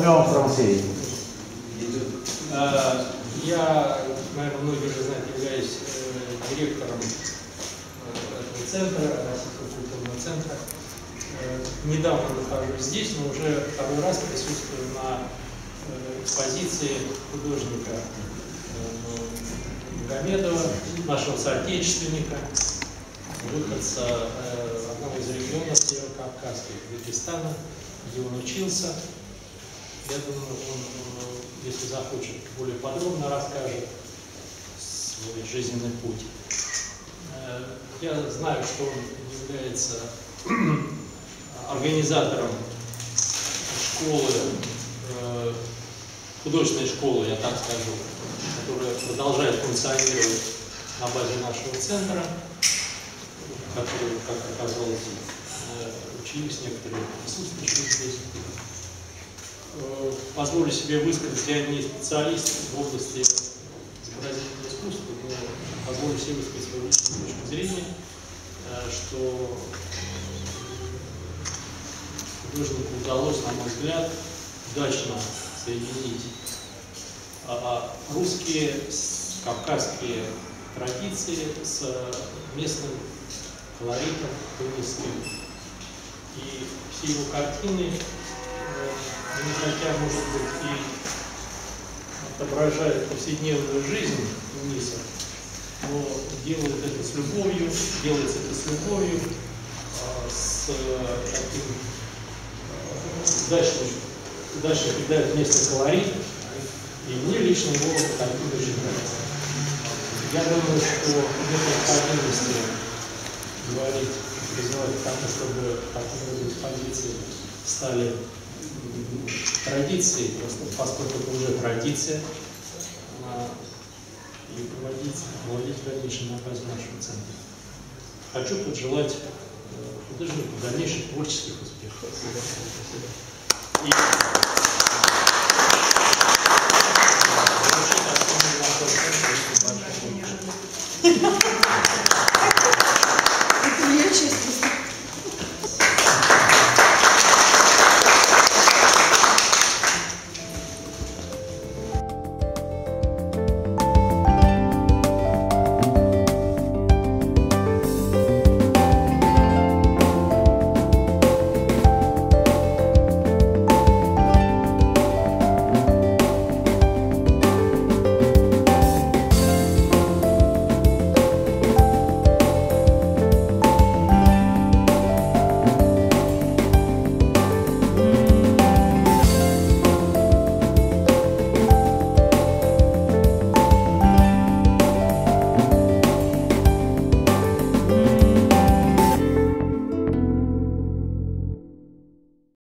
Simeon Францей. Я, наверное, многие уже знают, являюсь директором этого центра, Российского культурного центра. Недавно нахожусь здесь, но уже второй раз присутствую на экспозиции художника Магомедова, нашего соотечественника, выходца одного из регионов Северокавказских, Дагестана, где он учился. Я думаю, он, если захочет, более подробно расскажет свой жизненный путь. Я знаю, что он является организатором школы, художественной школы, я так скажу, которая продолжает функционировать на базе нашего центра, в которой, как оказалось, учились некоторые присутствующие здесь. Позволю себе высказать, я не специалист в области изобразительного искусства, но позволю себе высказать свою личную точку зрения, что художнику удалось, на мой взгляд, удачно соединить русские, кавказские традиции с местным колоритом тунисским. И все его картины, хотя, может быть, и отображают повседневную жизнь Туниса, но делает это с любовью, делается это с любовью, с таким удачно придает местный колорит, и мне лично его картина очень нравится. Я думаю, что нет необходимости говорить, призывать к тому, чтобы какие-нибудь экспозиции стали традицией, просто поскольку это уже традиция, и проводить в дальнейшем на базе нашего центра. Хочу пожелать художнику дальнейших творческих успехов. И